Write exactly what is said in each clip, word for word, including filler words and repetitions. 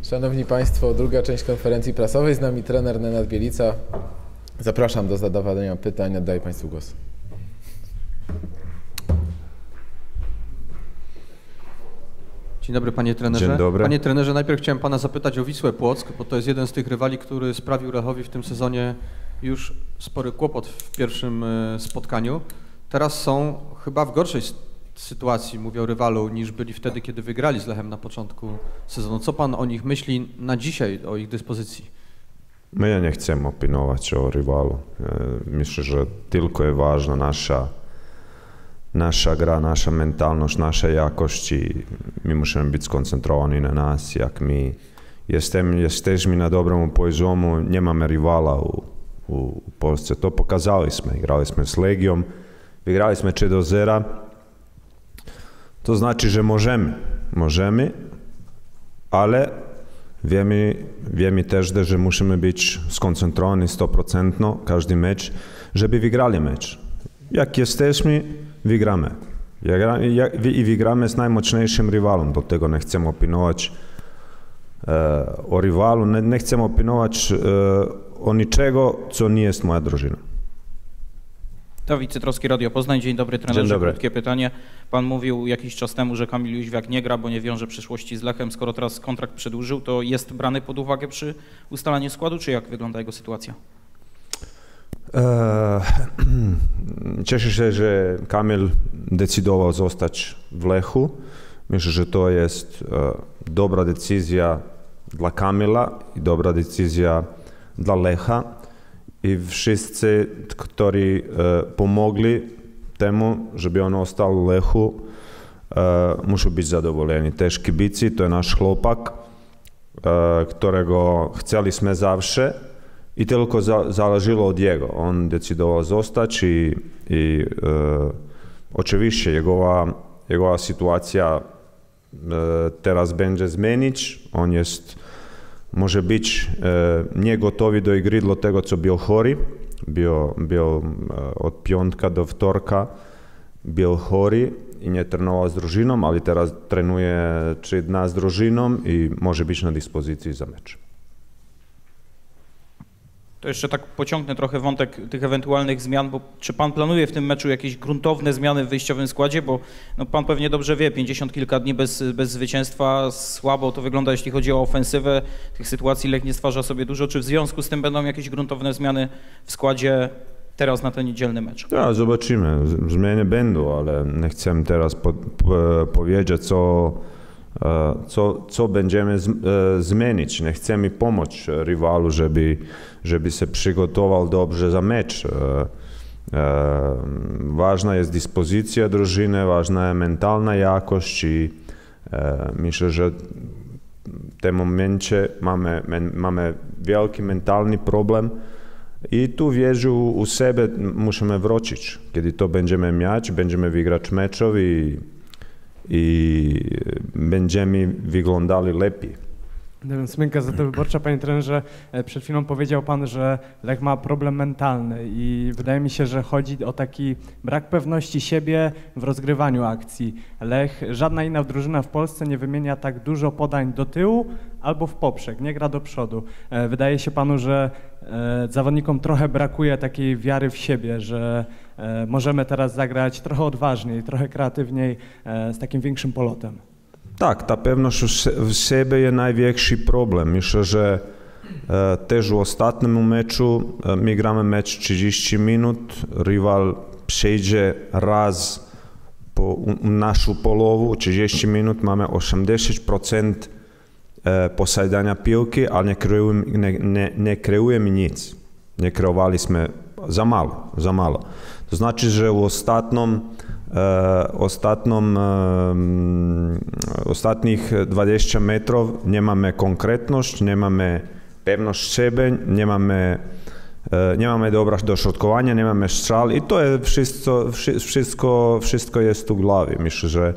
Szanowni Państwo, druga część konferencji prasowej. Z nami trener Nenad Bielica. Zapraszam do zadawania pytań. Oddaję Państwu głos. Dzień dobry, panie trenerze. Dzień dobry. Panie trenerze, najpierw chciałem pana zapytać o Wisłę Płock, bo to jest jeden z tych rywali, który sprawił Lechowi w tym sezonie już spory kłopot w pierwszym spotkaniu. Teraz są chyba w gorszej sytuacji, mówię o rywalu, niż byli wtedy, kiedy wygrali z Lechem na początku sezonu. Co pan o nich myśli na dzisiaj, o ich dyspozycji? My ja nie chcemy opinować o rywalu. Myślę, że tylko jest ważna nasza nasza gra, nasza mentalność, nasza jakość i my musimy być skoncentrowani na nas. Jak my jesteśmy, jesteśmy na dobrym poziomu, nie mamy rywala u, u Polsce. To pokazaliśmy. Graliśmy z Legią, wygraliśmy trzy do zera. To znaczy, że możemy, możemy, ale wiemy, wiemy też, że musimy być skoncentrowani sto procent każdy mecz, żeby wygrali mecz. Jak jesteśmy, wygramy. I wygramy z najmocniejszym rywalem. Do tego nie chcemy opinować e, o rywalu, nie, nie chcemy opinować e, o niczego, co nie jest moja drużyna. Dawid Cytrowski, Radio Poznań. Dzień dobry, trenerze. Dzień dobry. Krótkie pytanie. Pan mówił jakiś czas temu, że Kamil Jóźwiak nie gra, bo nie wiąże przyszłości z Lechem. Skoro teraz kontrakt przedłużył, to jest brany pod uwagę przy ustalaniu składu, czy jak wygląda jego sytuacja? Cieszę się, że Kamil decydował zostać w Lechu. Myślę, że to jest dobra decyzja dla Kamila i dobra decyzja dla Lecha. I wszyscy, którzy pomogli temu, żeby on ostał w Lechu, muszą być zadowoleni. Też kibici, to jest nasz chłopak, którego chcieliśmy zawsze. I tylko za, zależało od jego. On decydował zostać i, i e, oczywiście jego, jego sytuacja e, teraz będzie zmienić. On jest, może być e, nie gotowy do gry dla tego, co był chory. Był, był e, od piątka do wtorka był chory i nie trenował z drużyną, ale teraz trenuje trzy dni z drużyną i może być na dyspozycji za mecz. To jeszcze tak pociągnę trochę wątek tych ewentualnych zmian, bo czy pan planuje w tym meczu jakieś gruntowne zmiany w wyjściowym składzie, bo no pan pewnie dobrze wie, pięćdziesiąt kilka dni bez, bez zwycięstwa, słabo to wygląda, jeśli chodzi o ofensywę, tych sytuacji Lech nie stwarza sobie dużo, czy w związku z tym będą jakieś gruntowne zmiany w składzie teraz na ten niedzielny mecz? Ja, zobaczymy, zmiany będą, ale nie chcę teraz po, po, powiedzieć, co Co, co będziemy z, e, zmienić. Nie chcemy pomóc rywalu, żeby, żeby się przygotował dobrze za mecz. E, e, ważna jest dyspozycja drużyny, ważna jest mentalna jakość i e, myślę, że w tym momencie mamy, mamy wielki mentalny problem i tu wierzę u siebie musimy wrócić. Kiedy to będziemy mieć, będziemy wygrać meczów i i będziemy wyglądali lepiej. Smynka za to wyborcza. Panie trenerze, przed chwilą powiedział pan, że Lech ma problem mentalny i wydaje mi się, że chodzi o taki brak pewności siebie w rozgrywaniu akcji. Lech, żadna inna drużyna w Polsce nie wymienia tak dużo podań do tyłu albo w poprzek, nie gra do przodu. Wydaje się panu, że zawodnikom trochę brakuje takiej wiary w siebie, że możemy teraz zagrać trochę odważniej, trochę kreatywniej, z takim większym polotem. Tak, ta pewność w siebie jest największy problem. Myślę, że e, też w ostatnim meczu e, my gramy mecz trzydzieści minut, rywal przejdzie raz po u, naszą połowę, trzydzieści minut, mamy osiemdziesiąt procent e, posiadania piłki, ale nie kreujemy, nie, nie, nie kreujemy nic. Nie kreowaliśmy za mało, za mało. To znaczy, że w ostatnim E, ostatnim, e, ostatnich dwadzieścia metrów nie mamy konkretność, nie mamy pewność siebie, nie mamy, e, nie mamy dobra dośrodkowania, nie mamy strzał i to jest wszystko, wszystko, wszystko jest tu w głowie. Myślę, że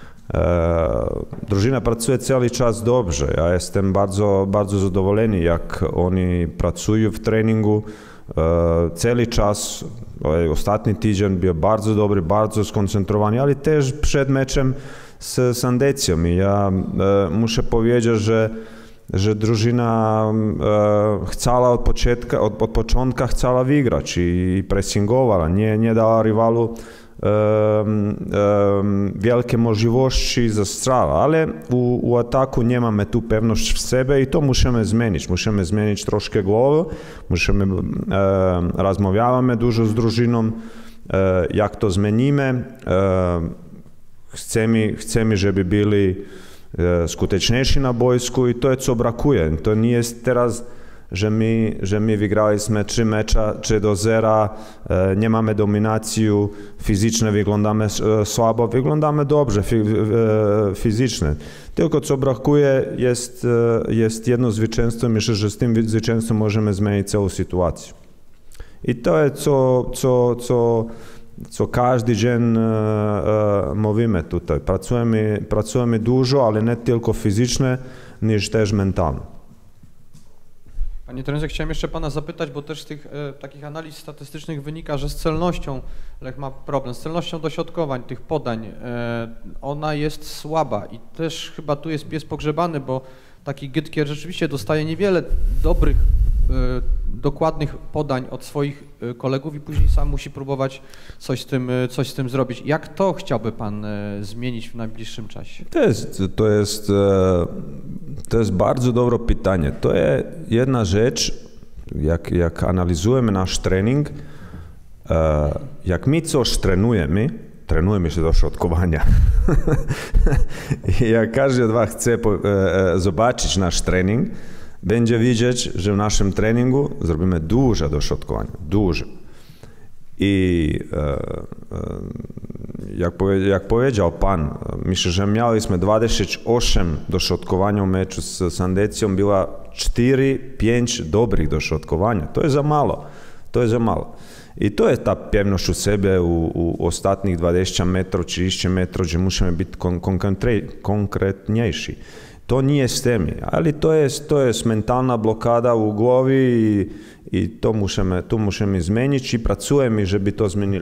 e, drużyna pracuje cały czas dobrze. Ja jestem bardzo, bardzo zadowolony, jak oni pracują w treningu. E, cały czas, ostatni tydzień był bardzo dobry, bardzo skoncentrowany, ale też przed meczem z Sandecją. I ja e, muszę powiedzieć, że że drużyna e, chciała od, początka, od, od początka chciała wygrać i, i pressingowała, nie, nie dała rywalu e, e, wielkie możliwości za strzał, ale u, u ataku nie mamy tu pewność w sobie i to musimy zmienić. Musimy zmienić troszkę głowę, musimy, e, rozmawiamy dużo z drużyną, e, jak to zmienimy. E, chcemy, chcemy, żeby byli skuteczniejsi na boisku i to jest co brakuje. To nie jest teraz, że my, że my wygraliśmy trzy mecze, trzy do zera, nie mamy dominacji, fizycznie wyglądamy słabo, wyglądamy dobrze fizycznie. Tylko co brakuje jest, jest jedno zwycięstwo. Myślę, że z tym zwycięstwem możemy zmienić całą sytuację. I to jest co, co, co co każdy dzień e, e, mówimy tutaj. Pracujemy, pracujemy dużo, ale nie tylko fizycznie, niż też mentalnie. Panie trenerze, chciałem jeszcze pana zapytać, bo też z tych e, takich analiz statystycznych wynika, że z celnością Lech ma problem, z celnością dośrodkowań, tych podań, e, ona jest słaba i też chyba tu jest pies pogrzebany, bo taki Gytkier rzeczywiście dostaje niewiele dobrych, e, dokładnych podań od swoich kolegów i później sam musi próbować coś z tym, coś z tym zrobić. Jak to chciałby pan zmienić w najbliższym czasie? To jest, to jest, to jest bardzo dobre pytanie. To jest jedna rzecz, jak, jak analizujemy nasz trening, jak my coś trenujemy, trenujemy się do środkowania. I jak każdy od was chce zobaczyć nasz trening, będzie widzieć, że w naszym treningu zrobimy dużo dośrodkowania, dużo. I e, e, jak, powie, jak powiedział pan, myślę, że mieliśmy dwadzieścia osiem dośrodkowania w meczu z Sandecją, była cztery pięć dobrych dośrodkowania. To jest za mało, to jest za mało. I to jest ta pewność u siebie u, u ostatnich dwadzieścia metrów, trzydzieści metrów, że musimy być kon, konkretniejsi. To nie jesteśmy, ale to jest, to jest mentalna blokada u głowie i, i to, musimy, to musimy zmienić i pracujemy, żeby to zmienili.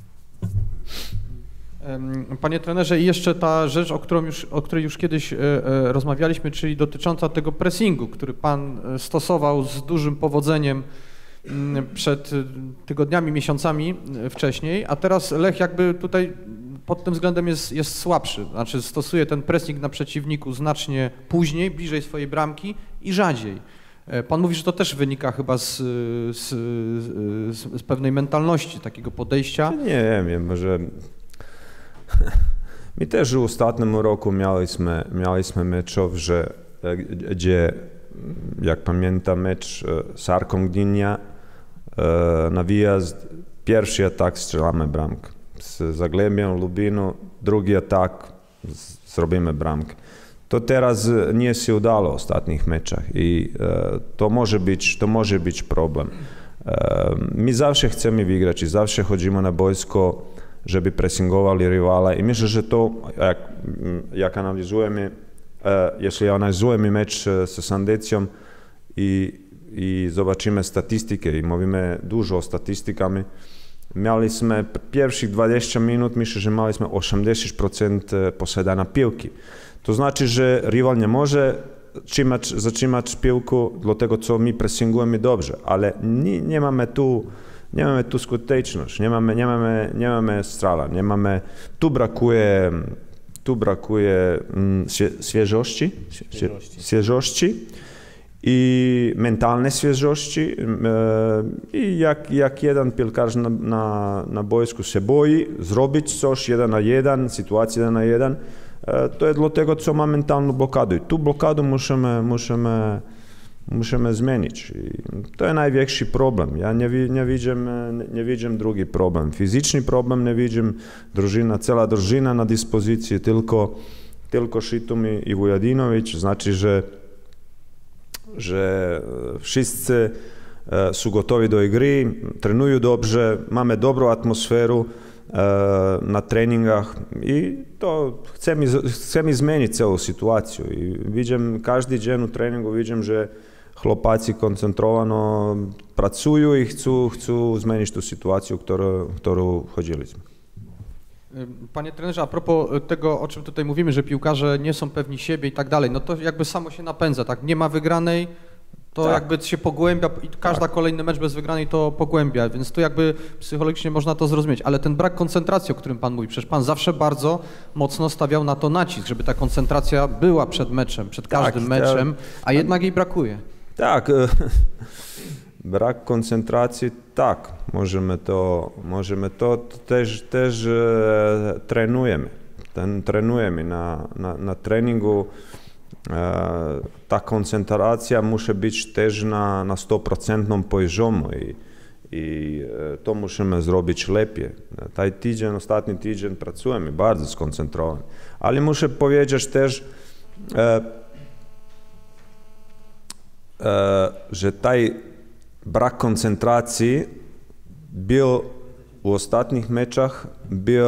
Panie trenerze, i jeszcze ta rzecz, o, którą już, o której już kiedyś rozmawialiśmy, czyli dotycząca tego pressingu, który pan stosował z dużym powodzeniem przed tygodniami, miesiącami wcześniej, a teraz Lech jakby tutaj pod tym względem jest, jest słabszy, znaczy stosuje ten pressing na przeciwniku znacznie później, bliżej swojej bramki i rzadziej. Pan mówi, że to też wynika chyba z, z, z, z pewnej mentalności, takiego podejścia. Nie wiem, może my też w ostatnim roku mieliśmy, mieliśmy meczów, że, gdzie, jak pamiętam mecz z Arką Gdynia na wyjazd, pierwszy atak strzelamy bramkę. Z Zagłębiem, Lubinu, drugi atak, zrobimy bramkę. To teraz nie się udało w ostatnich meczach i e, to, może być, to może być problem. E, my zawsze chcemy wygrać i zawsze chodzimy na boisko, żeby pressingowali rywala i myślę, że to, jak, jak analizujemy, e, jeśli analizujemy mecz z Sandecją i, i zobaczymy statystykę i mówimy dużo o statystykami, mieliśmy pierwszych dwadzieścia minut, myślę, że mieliśmy osiemdziesiąt procent posiadania piłki. To znaczy, że rywal nie może trzymać, zatrzymać piłkę, dlatego co my pressingujemy dobrze, ale nie, nie mamy tu, nie mamy tu skuteczność, nie mamy, nie mamy, nie mamy strzała, nie mamy, tu brakuje, tu brakuje mm, świeżości, świeżości. świeżości. I mentalnej świeżości i jak, jak jeden piłkarz na, na, na boisku się boi zrobić coś jeden na jeden, sytuację jeden na jeden, to jest dlatego, co ma mentalną blokadę. I tu blokadę musimy, musimy, musimy zmienić. I to jest największy problem. Ja nie, nie, widzę, nie widzę drugi problem. Fizyczny problem nie widzę, drużyna, cała drużyna na dyspozycji, tylko, tylko Szytum i Vujadinović, znaczy, że że wszyscy są gotowi do gry, trenują dobrze, mamy dobrą atmosferę na treningach i to chcemy, chcemy zmienić całą sytuację. I widzę, każdy dzień w treningu widzę, że chłopacy koncentrowano pracują i chcą, chcą zmienić tę sytuację, w którą, w którą chodziliśmy. Panie trenerze, a propos tego, o czym tutaj mówimy, że piłkarze nie są pewni siebie i tak dalej, no to jakby samo się napędza, tak? Nie ma wygranej, to tak. jakby się pogłębia i każda tak. kolejny mecz bez wygranej to pogłębia, więc to jakby psychologicznie można to zrozumieć, ale ten brak koncentracji, o którym pan mówi, przecież pan zawsze bardzo mocno stawiał na to nacisk, żeby ta koncentracja była przed meczem, przed każdym tak, meczem, a jednak jej brakuje. Tak, brak koncentracji, tak, możemy to, możemy to też, też e, trenujemy, Ten, trenujemy na, na, na treningu. E, ta koncentracja musi być też na, na sto procent poziomu i, i e, to musimy zrobić lepiej. Taj tydzień, ostatni tydzień pracujemy bardzo skoncentrowani, ale muszę powiedzieć też, e, e, że taj brak koncentracji był w ostatnich meczach, był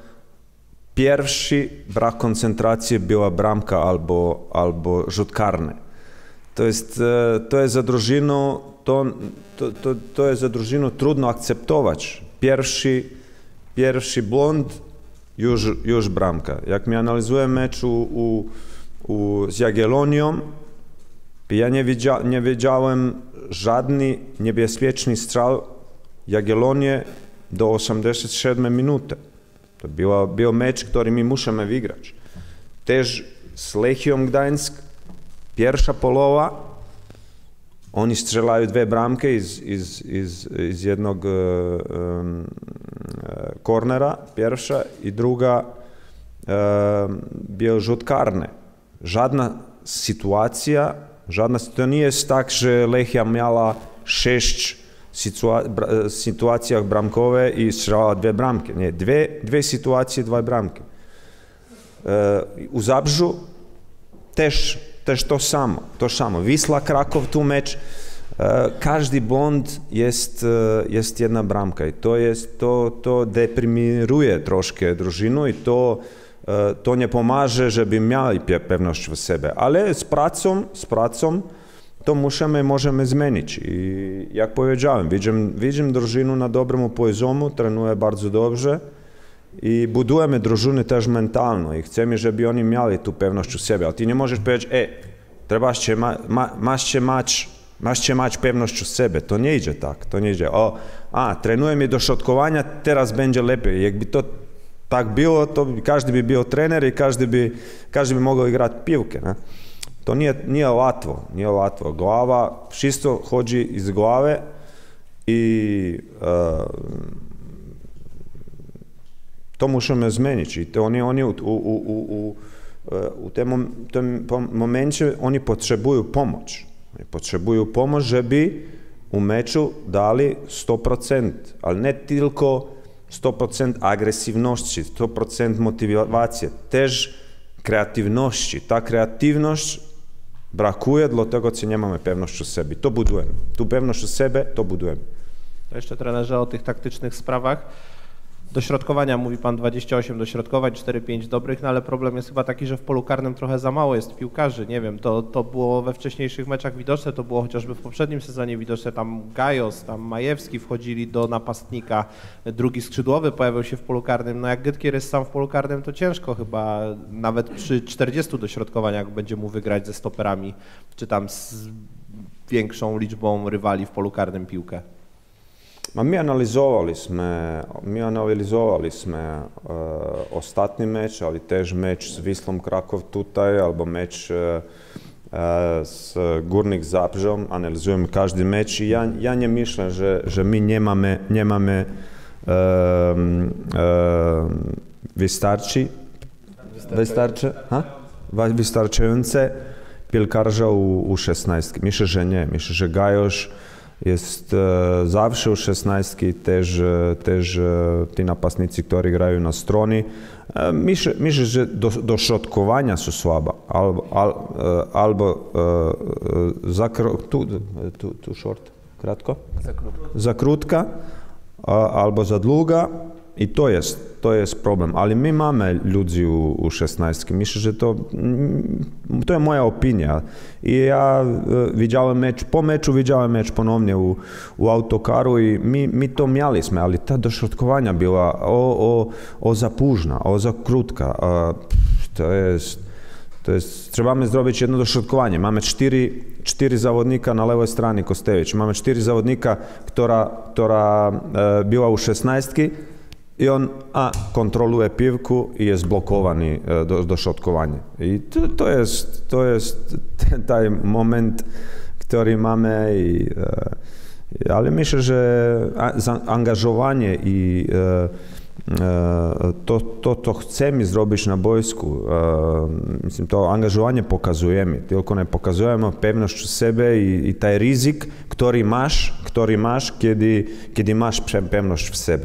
pierwszy brak koncentracji była bramka albo, albo rzut karny. To jest, to jest za drużynę, to, to, to, to jest za drużynę trudno akceptować. Pierwszy, pierwszy błąd, już, już bramka. Jak mi analizuję mecz u, u, u, z Jagiellonią, ja nie, wiedzia, nie wiedziałem żadny niebezpieczny strzał Jagiellonie do osiemdziesiątej siódmej minuty. To był, był mecz, który my musimy wygrać. Też z Lechią Gdańsk, pierwsza połowa, oni strzelają dwie bramki z, z, z, z jednego um, kornera, pierwsza i druga um, był rzut karny. Żadna sytuacja, żadna, to nie jest tak, że Lechia miała sześć Sytua sytuacjach bramkowe i strzelała dwie bramki. Nie, dwie, dwie sytuacje, dwie bramki. E, u Zabrzu też, też to samo, to samo. Wisła Kraków tu mecz, e, każdy błąd jest, e, jest jedna bramka i to, jest, to, to deprimuje troszkę drużynę i to, e, to nie pomaże, żeby mieli pewność w sobie. Ale z pracą, z pracą to musimy, możemy zmienić. I jak powiedziałem, widzimy, widzimy drużynę na dobrym poziomu, trenuje bardzo dobrze i budujemy drużynę też mentalną i chcemy, żeby oni mieli tu pewność u siebie. Ale ty nie możesz powiedzieć, e, trzeba się, ma, ma, masz mać, masz mać pewność u siebie. To nie idzie tak, to nie idzie. O, a, trenujemy do środkowania, teraz będzie lepiej. Jakby to tak było, to każdy by był trener i każdy by, każdy by mógł grać piłkę. Ne? To nije, nije łatwo, nije łatwo. Glava, wszystko chodzi iz glave i uh, to musimy zmienić. I to oni, oni u, u, u, u, u tym, tym momencie oni potrzebują pomoc. Oni potrzebują pomoc, żeby u meczu dali sto procent, ale nie tylko sto procent agresywności, sto procent motywacji, też kreatywności. Ta kreatywność brakuje, dlatego co nie mamy pewności u siebie. To budujemy. Tu pewność u siebie, to budujemy. To jeszcze trenerze o tych taktycznych sprawach. Dośrodkowania, mówi pan dwadzieścia osiem dośrodkowań, cztery pięć dobrych, no ale problem jest chyba taki, że w polu karnym trochę za mało jest piłkarzy. Nie wiem, to, to było we wcześniejszych meczach widoczne, to było chociażby w poprzednim sezonie widoczne. Tam Gajos, tam Majewski wchodzili do napastnika, drugi skrzydłowy pojawił się w polu karnym. No jak Gytkier jest sam w polu karnym, to ciężko chyba nawet przy czterdziestu dośrodkowaniach będzie mu wygrać ze stoperami, czy tam z większą liczbą rywali w polu karnym piłkę. Ma mi analizovali smo, mi analizovali smo uh, ostatni meč, ali tež meč s Wislom Kraków tutaj, albo meč uh, s Górnik Zabrze. Analizujemy każdy mecz i ja, ja nie myślę, że, że my nie mamy, nie mamy uh, uh, wystarczy, wystarczy, ha? wystarczające piłkarza u, u szesnastki. Myślę, że nie. Myślę, że Gajosz jest e, zawsze u szesnastki, też, też e, ti napastnicy, którzy grają na stronie. E, myślę, myślę, że do, do środkowania są słaba, albo, al, e, albo e, za tu, tu, tu short, kratko? Za krótka. Za krótka, a, albo za długa, i to jest, to jest problem. Ali mi mamy ludzi u, u szesnastki. Myślę, że to, to jest moja opinia. I ja widziałem mecz, po meczu widziałem mecz ponownie u, u autokaru i mi, mi to mieliśmy, ali ta dośrodkowania była o, o, o za późna, o za krótka. To jest, to jest, trzeba zrobić jedno dośrodkowanie. Mamy cztery, cztery zawodnika na lewej stronie Kostewicz. Mamy cztery zawodnika, która, która e, była u szesnastki i on a, kontroluje piłkę i jest blokowany e, do, dośrodkowanie. I to, to jest, to jest ten, ten moment, który mamy. I, e, ale myślę, że zaangażowanie i e, To, to, to chcemy zrobić na boisku. Mislim, to angažovanje pokazujemy, tylko nie pokazujemy pewność siebie i, i taj rizik, który masz, który masz, kiedy, kiedy masz pewność w sobie.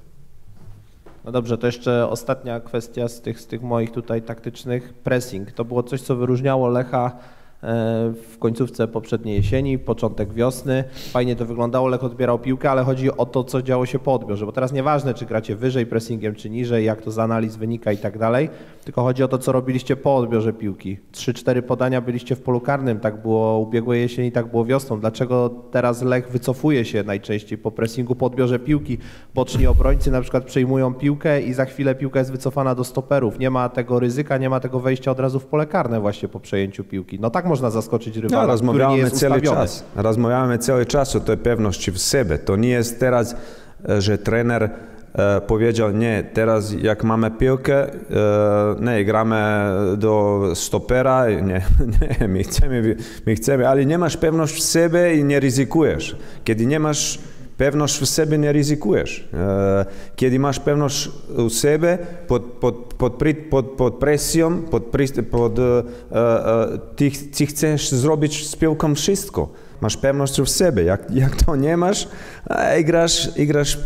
No dobrze, to jeszcze ostatnia kwestia z tych, z tych moich tutaj taktycznych. Pressing. To było coś, co wyróżniało Lecha w końcówce poprzedniej jesieni, początek wiosny. Fajnie to wyglądało, Lech odbierał piłkę, ale chodzi o to, co działo się po odbiorze, bo teraz nieważne, czy gracie wyżej pressingiem, czy niżej, jak to z analiz wynika i tak dalej, tylko chodzi o to, co robiliście po odbiorze piłki. Trzy, cztery podania byliście w polu karnym, tak było ubiegłej jesieni, tak było wiosną. Dlaczego teraz Lech wycofuje się najczęściej po pressingu, po odbiorze piłki? Boczni obrońcy na przykład przejmują piłkę i za chwilę piłka jest wycofana do stoperów. Nie ma tego ryzyka, nie ma tego wejścia od razu w pole karne właśnie po przejęciu piłki. No tak można zaskoczyć rywala, no, który nie jest cały ustawiony. czas. Rozmawiamy cały czas o tej pewności w sobie. To nie jest teraz, że trener e, powiedział, nie, teraz jak mamy piłkę, e, nie, gramy do stopera, nie, nie, my chcemy, my chcemy, ale nie masz pewność w sobie i nie ryzykujesz. Kiedy nie masz pewność w sobie, nie ryzykujesz. Kiedy masz pewność u siebie, pod, pod, pod, pod, pod presją, pod, pod, ty, ty chcesz zrobić z piłką wszystko. Masz pewność w sobie. Jak, jak to nie masz, igrasz, igrasz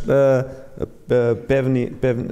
pewny, pewny,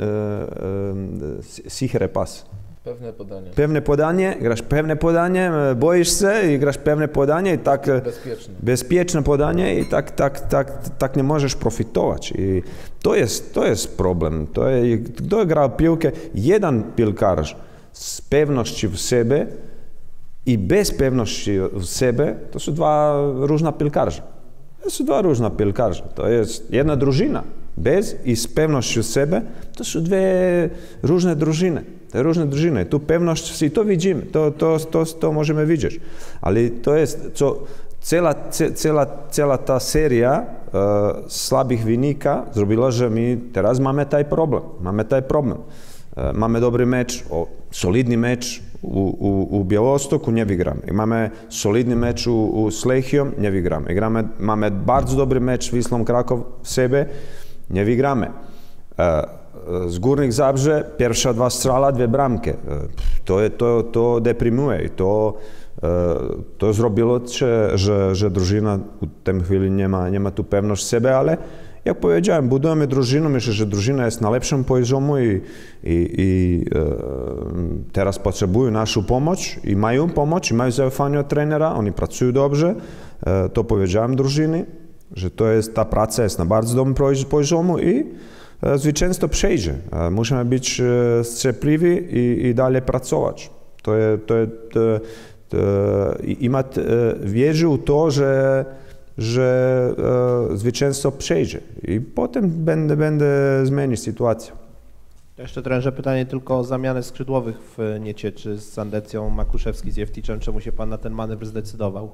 sicher pas. Pewne podanie. Pewne podanie, grasz pewne podanie, boisz się i grasz pewne podanie i tak bezpieczne, bezpieczne podanie i tak, tak, tak, tak nie możesz profitować. I to jest, to jest problem. To jest, kto gra piłkę, jeden piłkarz z pewnością w sobie i bez pewności w sobie, to są dwa różne piłkarze. To są dwa różne piłkarze. To jest jedna drużyna. Bez i z pewnością w sobie, to są dwie różne drużyny. Te różne drużyny. Tu pewność, i to widzimy, to, to, to, to możemy widzieć. Ale to jest, co, cała, cała, cała ta seria e, słabych wynika zrobiła, że my teraz mamy taj problem. Mamy taj problem. E, mamy dobry mecz, o, solidny mecz u, u, u Białostoku, nie wygramy. I mamy solidny mecz u, u z Lechią, nie wygramy. Gramy, mamy bardzo dobry mecz z Wislą Kraków w sobie, nie wygramy. E, Z Górnik Zabrze pierwsza dwa strzała, dwie bramki. To, to, to deprymuje. To, to zrobiło, że, że, że drużyna w tej chwili nie ma, nie ma tu pewność siebie, ale jak powiedziałem, budujemy drużynę, myślę, że drużyna jest na lepszym poziomie i, i, i e, teraz potrzebują naszą pomoc i mają pomoc, i mają zaufanie od trenera, oni pracują dobrze. E, to powiedziałem drużyny, że to jest, ta praca jest na bardzo dobrym poziomie i zwycięstwo przejdzie. Musimy być cierpliwi i, i dalej pracować. To jest, to jest, to, to, i mać wierzę w to, że, że zwycięstwo przejdzie. I potem będę, będę zmienić sytuację. Jeszcze trenerze pytanie tylko o zamianę skrzydłowych w Niecieczy z Sandecją, Makuszewski z Jewticzem. Czemu się pan na ten manewr zdecydował?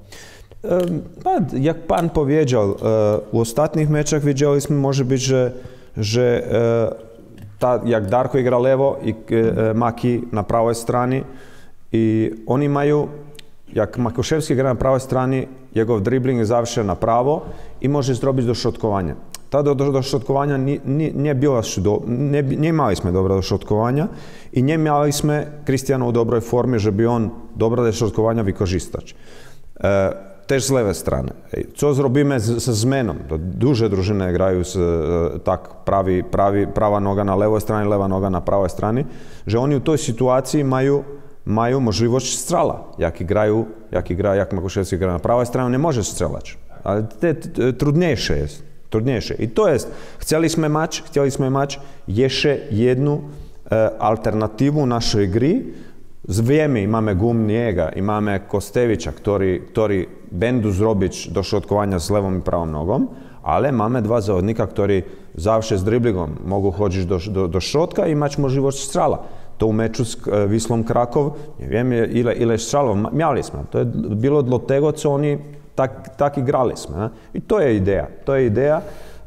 Jak pan powiedział, w ostatnich meczach wiedzieliśmy, może być, że że ta, jak Darko igra lewo i Maki na prawej stronie i oni mają, jak Makuszewski gra na prawej stronie, jego dribbling je zawsze na prawo i może zrobić dośrodkowanie. Ta do, do, dośrodkowania nie, nie, nie było, nie, nie mieliśmy dobre dośrodkowania i nie mieliśmy Krystiana w dobrej formie, żeby on dobre dośrodkowania wykorzystać. E, też z lewej strony. Co zrobimy z, ze zmianą? To duże drużyny grają z, tak pravi, pravi, prawa noga na lewoj stronie, lewa noga na prawej stronie, że oni w tej sytuacji mają, mają możliwość strzała. Jak grają, jak gra, jak Makuszewski gra na prawej stronie, nie może strzelać. Ale te, te, trudniejsze jest. trudniejsze. I to jest, chcieliśmy mać, chcieliśmy mać jeszcze jednu e, alternativu našoj igri. Wiemy, mamy Gumniega i mamy Kostevića, który, który będą zrobić dośrodkowania z lewą i prawą nogą, ale mamy dwa zawodnika, którzy zawsze z driblingom mogą chodzić do, do, do środka i mać możliwość strzała. To u meczu z Wislom Krakow, nie wiem ile, ile strzałów mieliśmy. To je bilo dlatego, co oni tak, tak igraliśmy. Ne? I to je ideja. To je ideja. E,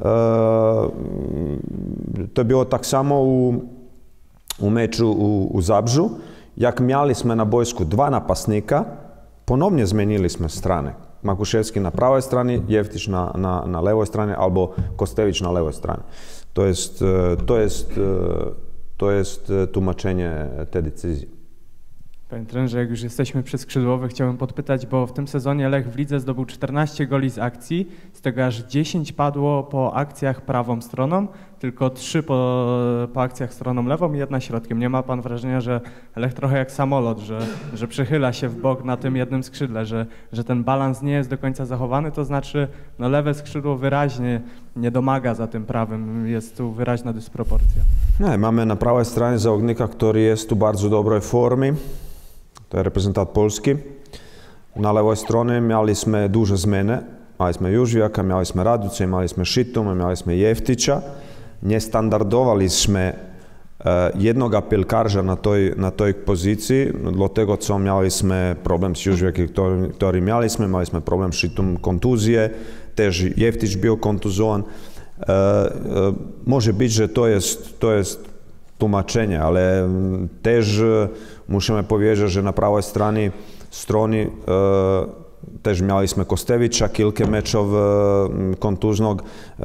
to je bilo tak samo u, u meczu u, u Zabrzu. Jak mieliśmy na boisku dva napasnika, ponovno zmenili smo strane. Makuševski na pravoj strani, Jeftić na, na, na levoj strani, albo Kostević na levoj strani. To jest, to jest, to jest tłumaczenie tej decyzji. Panie trenerze, jak już jesteśmy przy skrzydłowych, chciałbym podpytać, bo w tym sezonie Lech w lidze zdobył czternaście goli z akcji, z tego aż dziesięć padło po akcjach prawą stroną, tylko trzy po, po akcjach stroną lewą i jedna środkiem. Nie ma pan wrażenia, że Lech trochę jak samolot, że, że przychyla się w bok na tym jednym skrzydle, że, że ten balans nie jest do końca zachowany, to znaczy no lewe skrzydło wyraźnie nie domaga za tym prawym, jest tu wyraźna dysproporcja. Nie, mamy na prawej stronie zawodnika, który jest tu bardzo dobrej formie. To je reprezentant Polski. Na levoj strani mieli smo duže zmene. Imali smo Južvijaka, imali smo Raduca, imali smo Šituma, imali smo Jeftića. Ne standardovali smo uh, jednoga pelkarža na toj, na toj poziciji, dlatego co mieli smo problem s Južvijakom, ktorý, ktorý mieli smo, imali smo problem s Šitum kontuzije, tež Jeftić bio kontuzovan. Uh, uh, može biti, že to jest, to jest tłumaczenie, ale też musimy powiedzieć, że na prawej stronie strony e, też mieliśmy Kostevića, kilka meczów e, kontuznog,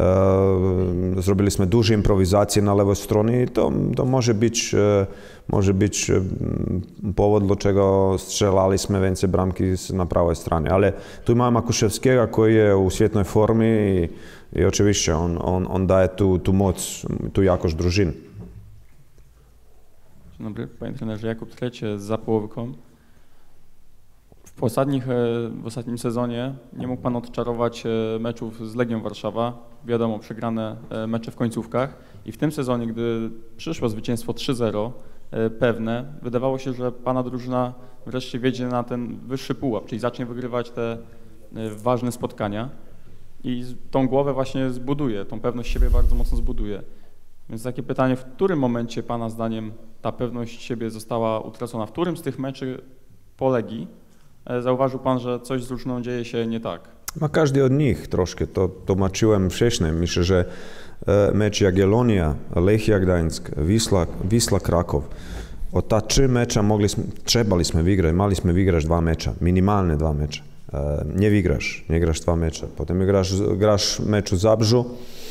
e, zrobiliśmy duże improwizacje na lewej stronie i to, to może być, e, może być e, powód, dlaczego strzelaliśmy więcej bramki na prawej stronie, ale tu mamy Makuševskiego, który jest u świetnej formie i, i oczywiście on, on, on daje tu, tu moc, tu jakość drużyny. Dzień dobry, panie trenerze, Jakub Trecie z Zapołowką. W, ostatnich, w ostatnim sezonie nie mógł pan odczarować meczów z Legią Warszawa, wiadomo, przegrane mecze w końcówkach i w tym sezonie, gdy przyszło zwycięstwo trzy zero pewne, wydawało się, że pana drużyna wreszcie wjedzie na ten wyższy pułap, czyli zacznie wygrywać te ważne spotkania i tą głowę właśnie zbuduje, tą pewność siebie bardzo mocno zbuduje. Więc takie pytanie, w którym momencie pana zdaniem ta pewność siebie została utracona? W którym z tych meczy po Legii zauważył pan, że coś z drużyną dzieje się nie tak? Ma każdy od nich troszkę, to tłumaczyłem wcześniej. Myślę, że mecz Jagiellonia, Lechia Gdańsk, Wisla, Wisla Kraków, od ta trzy mecze mogliśmy, trzebaliśmy wygrać, mieliśmy wygrać dwa mecze, minimalne dwa mecze. Nie wygrasz, nie grasz dwa mecze. Potem grasz, grasz mecz w Zabrzu.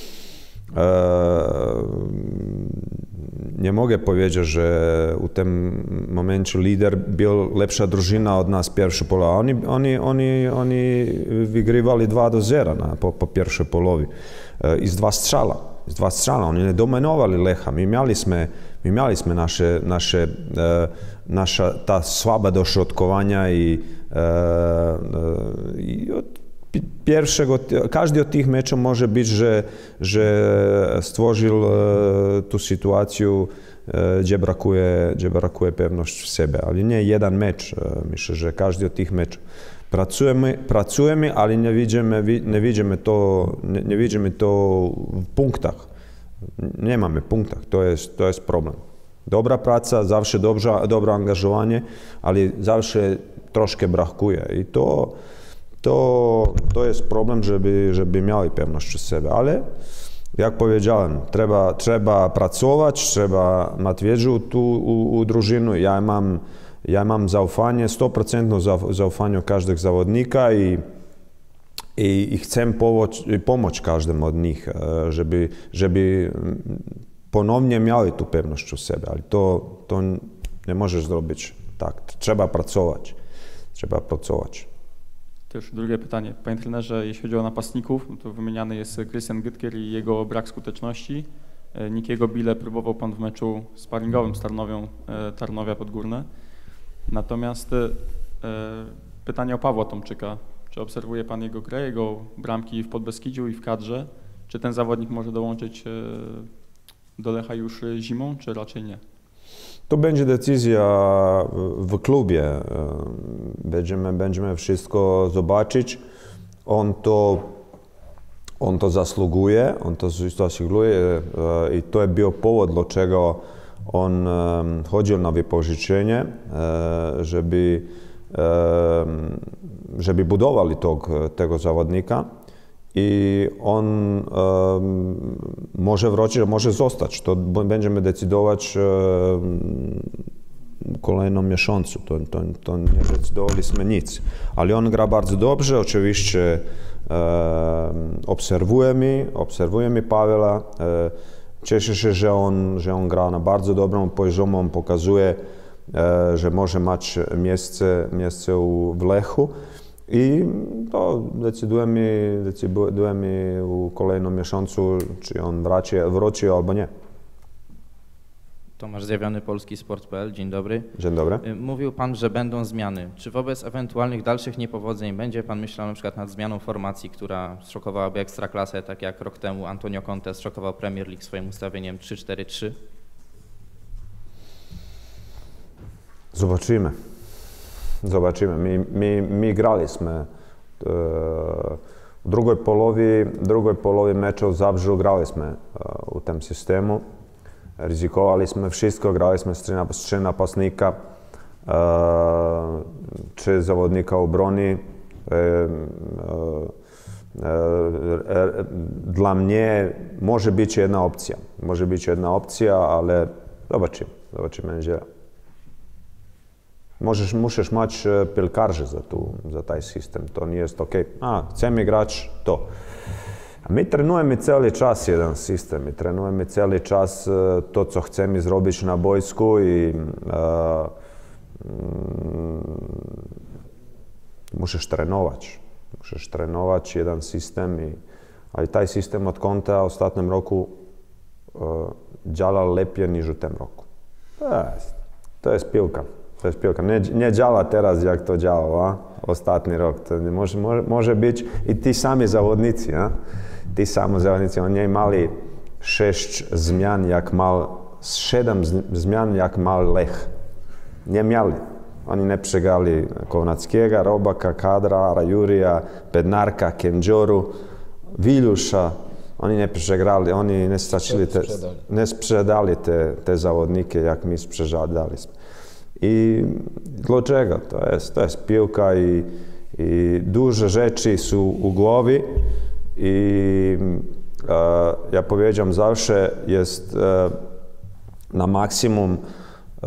Nie mogę powiedzieć, że w tym momencie lider był lepsza drużyna od nas pierwszy połowa. Oni, oni, oni, oni wygrywali dwa do zera na, po, po pierwszej połowie. I z dwa strzała. Z dwa strzała. Oni nie dominowali Lecha. My mieliśmy, my mieliśmy nasze, nasze, nasza ta słaba dośrodkowania i, i od pierwszego, każdy od tych meczów może być, że, że stworzył e, tu sytuację, e, gdzie brakuje, gdzie brakuje pewności w sobie, ale nie jeden mecz. E, myślę, że każdy od tych meczów. Pracujemy, pracujemy, ale nie widzimy, nie widzimy to, nie, nie widzimy to w punktach. Nie mamy punktach, to jest, to jest problem. Dobra praca, zawsze dobrze, dobre angażowanie, ale zawsze troszkę brakuje i to To, to jest problem, żeby, żeby mieli pewność w sobie, ale jak powiedziałem, trzeba, trzeba pracować, trzeba mieć wiedzę tu u, u drużyny. Ja mam, ja mam zaufanie, sto procent zaufanie każdego zawodnika i, i, i chcę pomóc, pomóc każdemu od nich, żeby, żeby ponownie mieli tu pewność w sobie, ale to, to nie możesz zrobić tak. Trzeba pracować, trzeba pracować. Też drugie pytanie. Panie trenerze, jeśli chodzi o napastników, to wymieniany jest Christian Gytkier i jego brak skuteczności. Nikiego Bile próbował pan w meczu sparingowym z Tarnowią, Tarnowia Podgórne. Natomiast e, pytanie o Pawła Tomczyka. Czy obserwuje pan jego grę, jego bramki w Podbeskidziu i w kadrze? Czy ten zawodnik może dołączyć do Lecha już zimą, czy raczej nie? To będzie decyzja w klubie. Będziemy, będziemy wszystko zobaczyć. On to, on to zasługuje, on to zasługuje i to jest był powód, dlaczego on chodził na wypożyczenie, żeby, żeby budowali tego, tego zawodnika. I on um, może wrócić, może zostać. To będziemy decydować um, w kolejnym miesiącu. To, to, to nie decydowaliśmy nic. Ale on gra bardzo dobrze. Oczywiście um, obserwujemy, obserwujemy Pawła. Um, cieszę się, że on, że on gra na bardzo dobrym poziomie. On pokazuje, um, że może mieć miejsce, miejsce w Lechu. I to decydujemy, decydujemy w kolejnym miesiącu, czy on wraci, wróci albo nie. Tomasz Zjawiony, Polski Sport kropka pe el. Dzień dobry. Dzień dobry. Mówił Pan, że będą zmiany. Czy wobec ewentualnych dalszych niepowodzeń będzie Pan myślał na przykład nad zmianą formacji, która zszokowałaby Ekstraklasę, tak jak rok temu Antonio Conte zszokował Premier League swoim ustawieniem trzy cztery trzy? Zobaczymy. Zobaczymy. My, my, my graliśmy e, w drugiej połowie, drugiej połowie meczu zawsze graliśmy e, w tym systemu. Ryzykowaliśmy wszystko, graliśmy z trzy napastnika, e, trzy zawodnika obrony. E, e, e, dla mnie może być jedna opcja. Może być jedna opcja, ale zobaczymy. Zobaczymy niedzielę. Możesz, musisz mieć piłkarzy za, tu, za ten system, to nie jest ok. A, chcemy grać to. A my trenujemy cały czas jeden system, my trenujemy cały czas to, co chcemy zrobić na boisku i e, mm, musisz trenować. Musisz trenować jeden system, i, ale ten system od Contea w ostatnim roku e, działa lepiej niż w tym roku. To jest, to jest piłka. To jest piłka. Nie, nie działa teraz, jak to działało ostatni rok. To może, może, może być i ci sami zawodnicy. A? Ci sami zawodnicy, oni mieli sześć zmian, jak mal, siedem zmian, jak mal Lech. Nie mieli. Oni nie przegrali Kownackiego, Robaka, Kadra, Rajurija, Bednarka, Kędzioru, Wilusza. Oni nie przegrali, oni nie stracili, te, nie sprzedali te, te zawodniki, jak my sprzedaliśmy. I dlaczego? To jest, to jest piłka i, i duże rzeczy są u głowy i e, ja powiedziałem zawsze jest e, na maksimum e,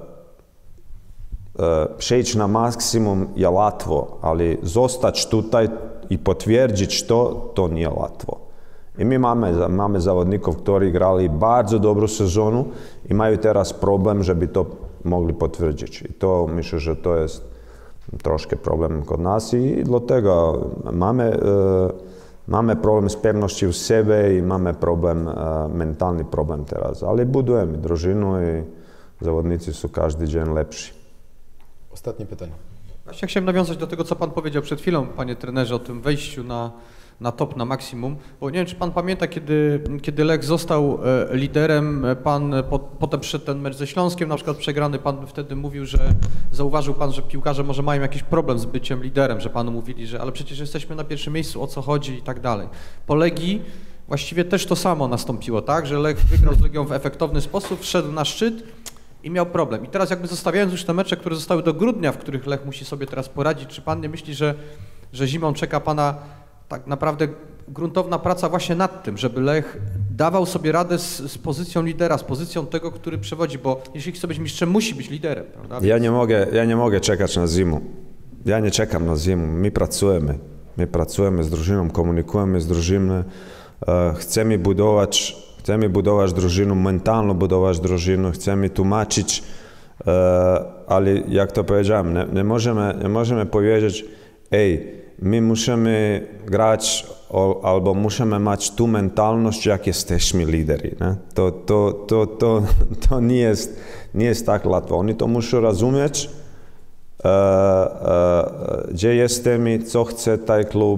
e, przejść na maksimum je łatwo, ale zostać tutaj i potwierdzić to, to nie łatwo. I my mamy, mamy zawodników, którzy grali bardzo dobrą sezonu i mają teraz problem, żeby to mogli potwierdzić. I to myślę, że to jest troszkę problem kod nas i dlatego mamy, e, mamy problem z pewnością siebie i mamy problem, e, mentalny problem teraz. Ale budujemy drużynę i zawodnicy są każdy dzień lepsi. Ostatnie pytanie. Właśnie chciałem nawiązać do tego, co Pan powiedział przed chwilą, Panie trenerze, o tym wejściu na na top, na maksimum, bo nie wiem, czy Pan pamięta, kiedy, kiedy Lech został e, liderem, Pan po, potem przyszedł ten mecz ze Śląskiem, na przykład przegrany, Pan wtedy mówił, że zauważył Pan, że piłkarze może mają jakiś problem z byciem liderem, że Panu mówili, że ale przecież jesteśmy na pierwszym miejscu, o co chodzi i tak dalej. Po Legii właściwie też to samo nastąpiło, tak, że Lech wygrał z Legią w efektowny sposób, wszedł na szczyt i miał problem. I teraz jakby zostawiając już te mecze, które zostały do grudnia, w których Lech musi sobie teraz poradzić, czy Pan nie myśli, że, że zimą czeka Pana tak naprawdę gruntowna praca właśnie nad tym, żeby Lech dawał sobie radę z, z pozycją lidera, z pozycją tego, który przewodzi, bo jeśli chce być mistrzem, musi być liderem, prawda? Ja nie mogę, ja nie mogę czekać na zimę. Ja nie czekam na zimę. My pracujemy. My pracujemy z drużyną, komunikujemy z drużyną. Chcemy budować, chcemy budować drużynę, mentalnie budować drużynę, chcemy tłumaczyć, ale jak to powiedziałem, nie, nie, możemy, nie możemy powiedzieć, ej, my musimy grać albo musimy mieć tu mentalność, jak jesteśmy lideri. Nie? To, to, to, to, to nie, jest, nie jest tak łatwo. Oni to muszą rozumieć, e, e, gdzie jesteśmy, co chce ten klub,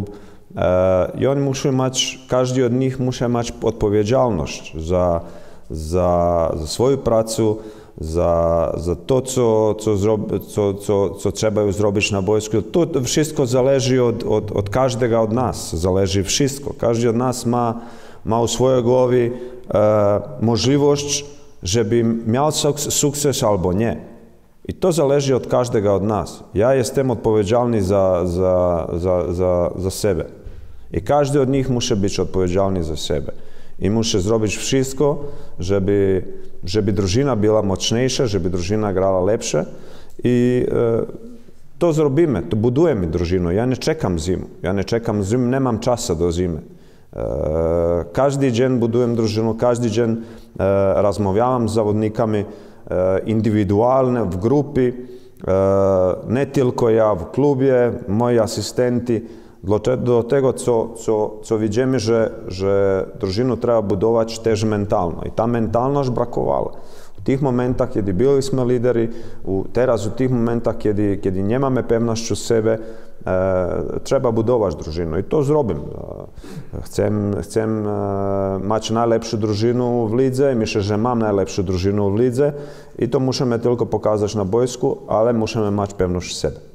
i oni muszą mieć, każdy od nich musi mieć odpowiedzialność za, za, za swoją pracę, za, za to, co, co, zrobi, co, co, co trzeba zrobić na boisku. To wszystko zależy od, od, od każdego od nas, zależy wszystko. Każdy od nas ma, ma u swojej głowie e, możliwość, żeby miał sukces albo nie. I to zależy od każdego od nas. Ja jestem odpowiedzialny za, za, za, za, za siebie. I każdy od nich musi być odpowiedzialny za siebie. I musi zrobić wszystko, żeby, żeby drużyna była mocniejsza, żeby drużyna grała lepsze. I e, to zrobimy, to budujemy drużynę. Ja nie czekam zimu. Ja nie czekam zimu, nie mam czasu do zimy. E, każdy dzień buduję drużynę, każdy dzień e, rozmawiam z zawodnikami e, indywidualnie, w grupie. E, nie tylko ja w klubie, moi asystenci. Do tego, co, co, co widzimy, że, że drużynę trzeba budować też mentalno. I ta mentalność brakowała. W tych momentach, kiedy byliśmy lideri, teraz w tych momentach, kiedy, kiedy nie mamy pewności siebie, e, trzeba budować drużynę. I to zrobimy. Chcę, chcę e, mieć najlepszą drużynę w lidze. Myślę, że mam najlepszą drużynę w lidze. I to musimy tylko pokazać na boisku, ale musimy mieć pewność siebie.